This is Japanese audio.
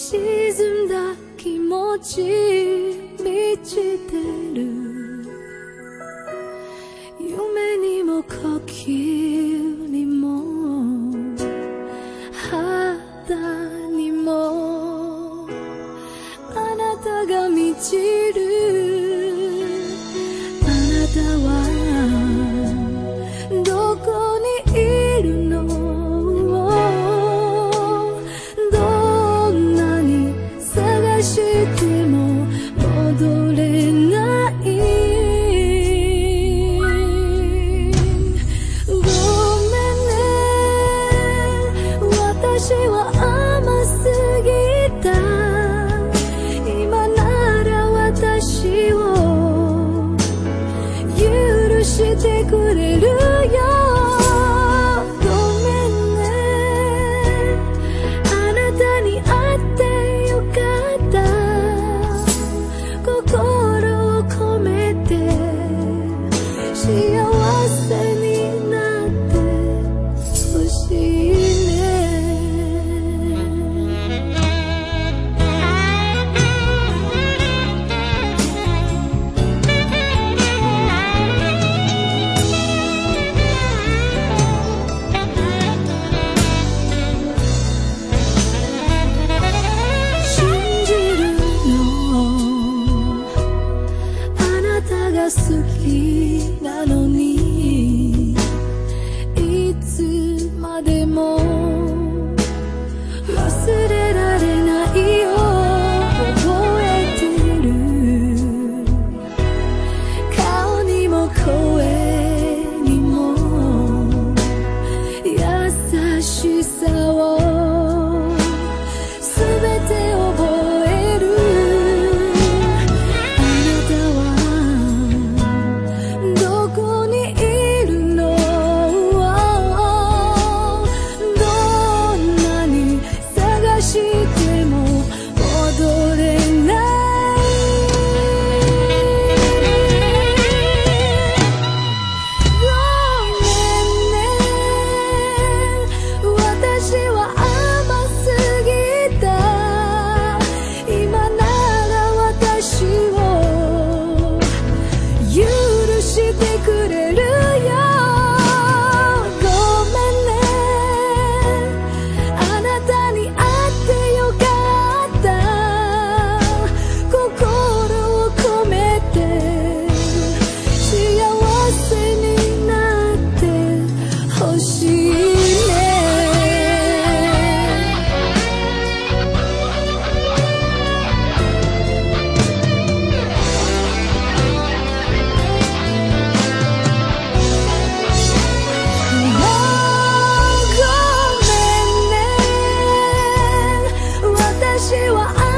沈んだ気持ち満ちてる。夢にも呼吸にも肌にもあなたが満ちる。あなたはどこにいるの？どんなに探しても戻れない。ごめんね、私は甘すぎた。今なら私を許してくれるよ。ごめんね、あなたに会ってよかった。心を込めて幸せになってほしいね。信じるの、あなたが好きなのに、いつまでも忘れられないよ。覚えてる。顔にも声にも優しさをすべて覚える。あなたはどこにいるの？どんなに探しても戻れない。ごめんね、私は甘すぎた。今なら私を許してくれるよ。ごめんね、あなたに会ってよかった。心を込めて幸せになってほしいね。ごめんね、私は